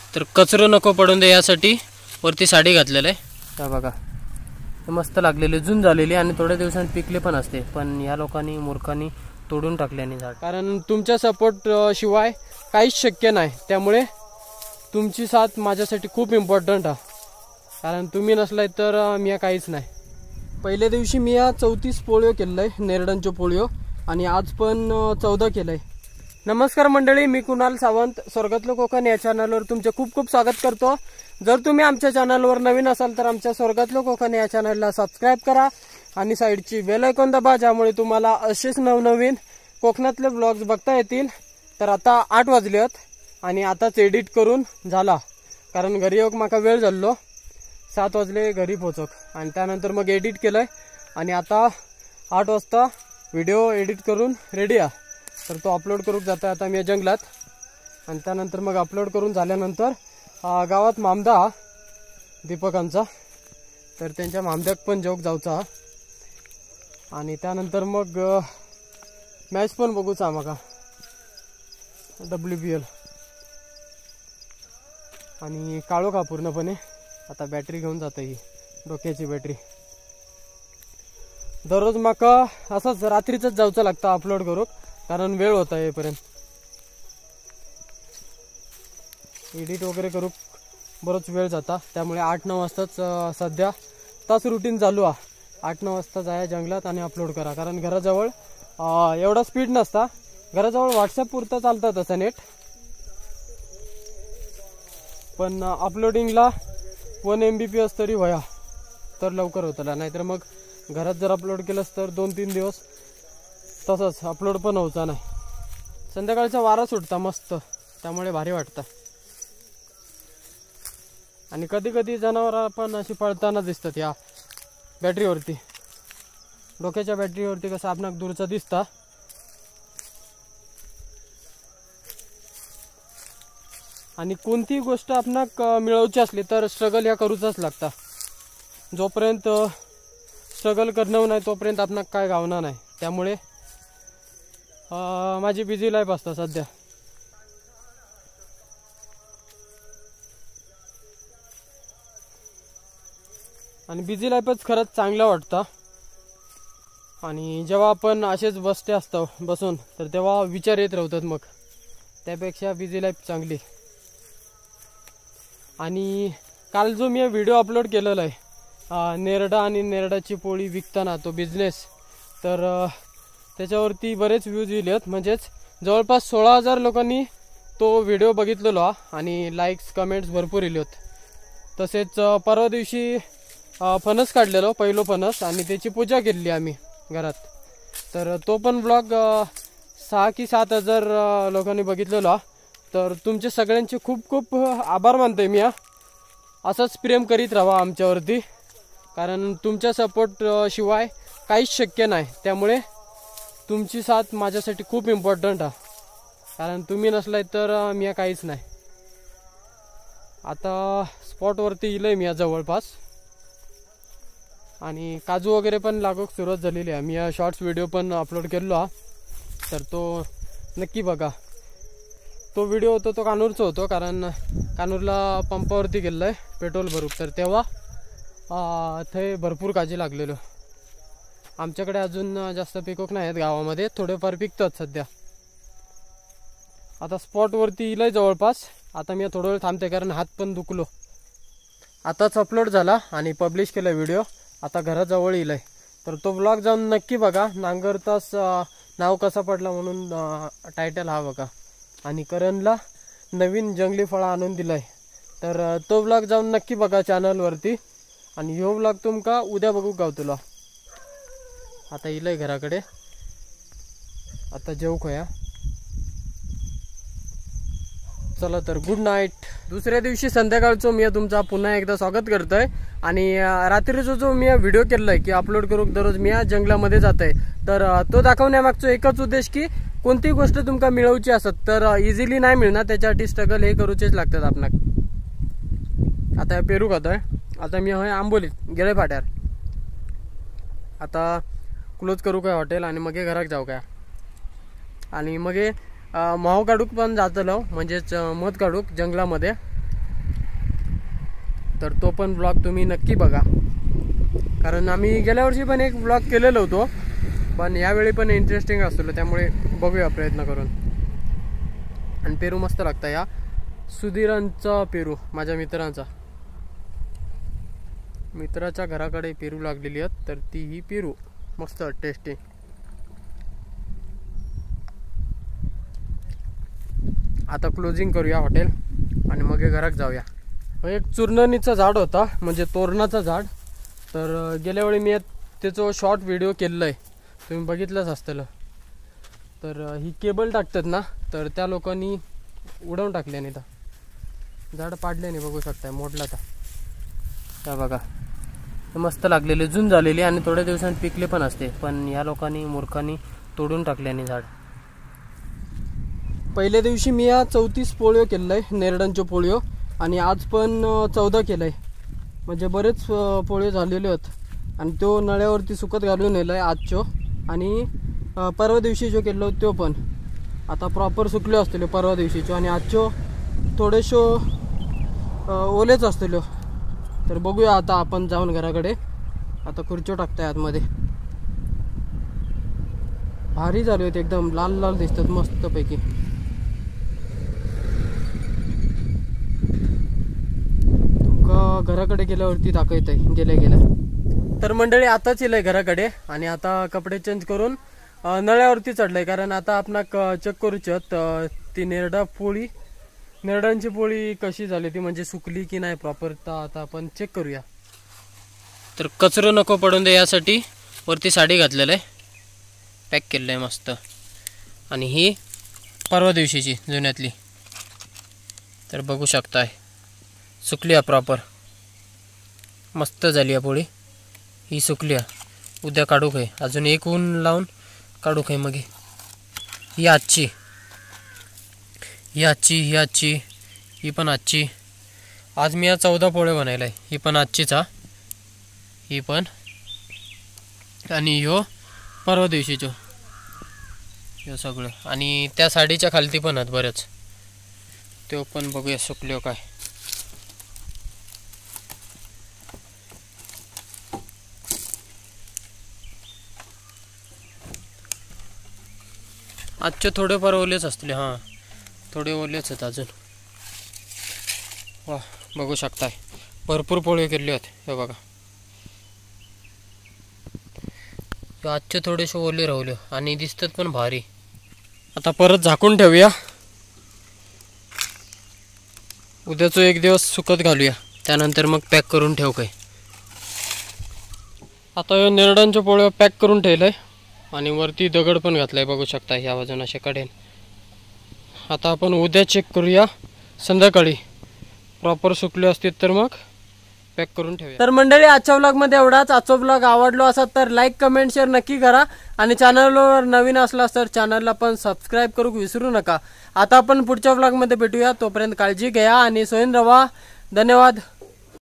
तर कचरा नको पडून दे यासाठी वरती साडी घातलेलं आहे। हा बघा मस्त लागलेले जून झालेली आणि थोड्या दिवसांनी पिकले पण असते, पण या लोकांनी मूर्खांनी तोडून टाकल्याने झाड। कारण तुमच्या सपोर्ट शिवाय काहीच शक्य नाही, त्यामुळे तुमची साथ माझ्यासाठी खूप इम्पॉर्टंट आहे। कारण तुम्ही नसलाय तर मी काहीच नाही। पहिल्या दिवशी मी 34 पोळ्यो केलंय, नेरडांचो पोळ्यो, आणि आज पण 14 केलंय। नमस्कार मंडळी, मी कुणाल सावंत स्वर्गातलं कोकण या चॅनलवर तुमचे खूप खूप स्वागत करतो। जर तुम्ही आमच्या चॅनलवर नवीन असाल तर आमच्या स्वर्गातलं कोकण या चॅनलला सबस्क्राइब करा आणि साईडची बेल आयकॉन दाबा, ज्यामुळे तुम्हाला असेच नवनवीन कोकणातले ब्लॉग्स बघता येतील। तर आता 8 वाजलेत आणि आताच एडिट करून झाला, कारण घरी येऊक माका वेळ झालो, 7 वाजले घरी पोहोचक, आणि त्यानंतर मग एडिट केलंय आणि आता 8 वाजता व्हिडिओ एडिट करून रेडी आहे। तर तो अपलोड करूक जाता आता मी जंगलात, आणि त्यानंतर मग अपलोड करून झाल्यानंतर गावात मामदा दीपकांचा, तर त्यांच्या मामद्याक पण जोक जाऊचा, आणि त्यानंतर मग मॅच पण बघूचा माका WBL, आणि काळो का पूर्णपणे आता बॅटरी घेऊन जाता, ही डोक्याची बॅटरी। दररोज माका असंच रात्रीच जाऊचं लागतं अपलोड करूक, कारण वेळ होता येईपर्यंत एडिट वगैरे करूक बरोच वेळ जाता, त्यामुळे 8-9 वाजताच सध्या तास रुटीन चालू आहे। 8-9 वाजता जाया जंगलात आणि अपलोड करा, कारण घराजवळ एवढा स्पीड नसता, घराजवळ व्हॉट्सअप पुरता चालतं तसं नेट, पण अपलोडिंगला 1 MBPS तरी व्हाया तर लवकर होतला, नाहीतर मग घरात जर अपलोड केलंस तर 2-3 दिवस तसंच अपलोड पण होता नाही। संध्याकाळचा वारा सुटता मस्त, त्यामुळे भारी वाटतं, आणि कधी कधी जनावर पण अशी पळताना दिसतात या बॅटरीवरती, डोक्याच्या बॅटरीवरती कसं आपणाक दूरचा दिसता। आणि कोणतीही गोष्ट आपणाक मिळवची असली तर स्ट्रगल या करूचाच लागता, जोपर्यंत स्ट्रगल करणं नाही तोपर्यंत आपणाक काय गावणार नाही। त्यामुळे माझी बिझी लाईफ असता सध्या, आणि बिझी लाईफच खरंच चांगलं वाटतं। आणि जेव्हा आपण असेच बसते असतो बसून, तर तेव्हा विचार येत राहतात, मग त्यापेक्षा बिझी लाईफ चांगली। आणि काल जो मी व्हिडिओ अपलोड केलेला आहे नेरडा आणि नेरडाची पोळी विकताना तो बिझनेस, तर त्याच्यावरती बरेच व्ह्यूज येलेत, म्हणजेच जवळपास 16,000 लोकांनी तो व्हिडिओ बघितलेला आणि लाईक्स कमेंट्स भरपूर येलेत। तसेच परवा दिवशी फणस काढलेलो, पहिलो फणस, आणि त्याची पूजा केली आम्ही घरात, तर तो पण ब्लॉग 6 की 7,000 लोकांनी बघितलेला। तर तुमचे सगळ्यांचे खूप खूप आभार मानतोय मी। असंच प्रेम करीत राहा आमच्यावरती, कारण तुमच्या सपोर्ट शिवाय काहीच शक्य नाही, त्यामुळे तुमची साथ माझ्यासाठी खूप इम्पॉर्टंट आहे। कारण तुम्ही नसलाय तर मी काहीच नाही। आता स्पॉटवरती येलोय मी जवळपास, आणि काजू वगैरे पण लागूक सुरुवात झालेली आहे। मी शॉर्ट्स व्हिडिओ पण अपलोड केलेलो आहे, तर तो नक्की बघा। तो व्हिडिओ होतो तो कानूरचा होतो, कारण कानूरला पंपावरती गेलो आहे पेट्रोल भरूक, तर तेव्हा ते भरपूर काजी लागलेलो। आमच्याकडे अजून जास्त पिकोक नाही आहेत गावामध्ये, थोडेफार पिकतात सध्या। आता स्पॉटवरती येलोय जवळपास, आता मी थोडा वेळ थांबते कारण हात पण दुखलो। आताच अपलोड झाला आणि पब्लिश केला व्हिडिओ, आता घराजवळ येलोय, तर तो ब्लॉग जाऊन नक्की बघा। नांगरतास नाव कसा पडला म्हणून टायटल हा बघा, आणि करणला नवीन जंगली फळं आणून दिलंय, तर तो ब्लॉग जाऊन नक्की बघा चॅनलवरती। आणि ह्यो ब्लॉग तुमका उद्या बघू गावतलो। आता येलोय घराकडे, आता जेवू खोया, चला तर गुड नाईट। दुसऱ्या दिवशी संध्याकाळचं मी तुमचा पुन्हा एकदा स्वागत करतोय, आणि रात्रीचा जो मी व्हिडिओ केलाय की अपलोड करूक दररोज मी जंगलामध्ये जातोय, तर तो दाखवण्यामागचा एकच उद्देश की कोणती गोष्ट तुमका मिळवची असत तर इझिली नाही मिळणार, त्याच्यासाठी स्ट्रगल हे करूचेच लागतात आपणाक। आता पेरू खातोय, आता मी होय आंबोलीत गेले फाट्यार, आता क्लोज करू काय हॉटेल आणि मग घरात जाऊ काय, आणि मग माव काढूक पण जातलो, म्हणजेच मध काढूक जंगलामध्ये, तर तो पण ब्लॉग तुम्ही नक्की बघा, कारण आम्ही गेल्या वर्षी पण एक ब्लॉग केलेला होतो, पण यावेळी पण इंटरेस्टिंग असतो, त्यामुळे बघूया प्रयत्न करून. आणि पेरू मस्त लागतं, या सुधीरांचा पेरू, माझ्या मित्राच्या घराकडे पेरू लागलेली आहेत, तर ती ही पेरू मस्त टेस्टी. आता क्लोजिंग करूया हॉटेल आणि मग घरात जाऊया. एक चुरनणीचं झाड होता, म्हणजे तोरणाचं झाड. तर गेल्या वेळी मी त्याचं शॉर्ट व्हिडिओ केलेलं आहे, तुम्ही बघितलंच असतं. तर ही केबल टाकतात ना, तर त्या लोकांनी उडवून टाकल्याने तर झाड पाडल्याने बघू शकताय, मोडला तर बघा. मस्त लागलेले, जून झालेली आणि थोड्या दिवसांनी पिकले पण असते, पण या लोकांनी मूर्खांनी तोडून टाकल्याने झाड. पहिल्या दिवशी मी या 34 पोळ्यो केलेलं आहे, नेरडांचे पोळ्यो, आणि आज पण 14 केलं आहे, म्हणजे बरेच पोळे झालेले आहेत. आणि तो नळ्यावरती सुकत घालून नेलं आहे आजचो. आणि परवा दिवशी जो केलो तो पण आता प्रॉपर सुकले असतलो परवा दिवशीचो, आणि आजचो थोडेशो ओलेच असतलो. तर बघूया आता आपण जाऊन घराकडे. आता खुर्चो टाकताय आतमध्ये. भारी झाले होते, एकदम लाल लाल दिसतात मस्तपैकी. तुमका घराकडे गेल्यावरती दाखवत आहे गेल्या. तर मंडळी आताच येलंय घराकडे, आणि आता कपडे चेंज करून नळ्यावरती चढलंय, कारण आता आपण चेक करूच्यात ती नेरडांची पोळी कशी झाली ती, म्हणजे सुकली की नाही प्रॉपर. तर आता आपण चेक करूया. तर कचरो नको पडून दे यासाठी वरती साडी घातलेलं आहे, पॅक केलेलं आहे मस्त. आणि ही परवा दिवशीची जुन्यातली, तर बघू शकताय सुकली आहे प्रॉपर, मस्त झाली आहे पोळी. ही सुकली आहे, उद्या काढू काय, अजून एक ऊन लावून काढू काय. मग ही आजची, ही पण आजची. आज मी 14 पोळे बनवलाय, ही पण आजचीच हा, ही पण. आणि ह्यो परवा दिवशीचो ह्यो सगळं. आणि त्या साडीच्या खालती पण आहेत बरेच, तो पण बघूया सुकल्यो काय. आजचे थोडेफार ओलेच असतील, हां थोडे ओलेच आहेत अजून. वा बघू शकताय भरपूर पोळे केले आहेत, हे बघा. आजचे थोडेसे ओले राहिले आणि दिसतात पण भारी. आता परत झाकून ठेवूया, उद्याचं एक दिवस सुकत घालूया, त्यानंतर मग पॅक करून ठेवू काय. आता नेरडांच्या पोळ्या पॅक करून ठेवलंय, आणि वरती दगड पण घातलाय बघू शकता, ह्या बाजून अशा कडेन. आता आपण उद्या चेक करूया संध्याकाळी, प्रॉपर सुकले असतील तर मग पॅक करून ठेवूया. तर मंडळी आजच्या व्लॉगमध्ये एवढाच. आजचा व्लॉग आवडलो असेल तर लाईक कमेंट शेअर नक्की करा, आणि चॅनलवर नवीन असला तर चॅनलला पण सबस्क्राईब करू विसरू नका. आता आपण पुढच्या व्लॉगमध्ये भेटूया, तोपर्यंत काळजी घ्या आणि सोयीन रहा. धन्यवाद.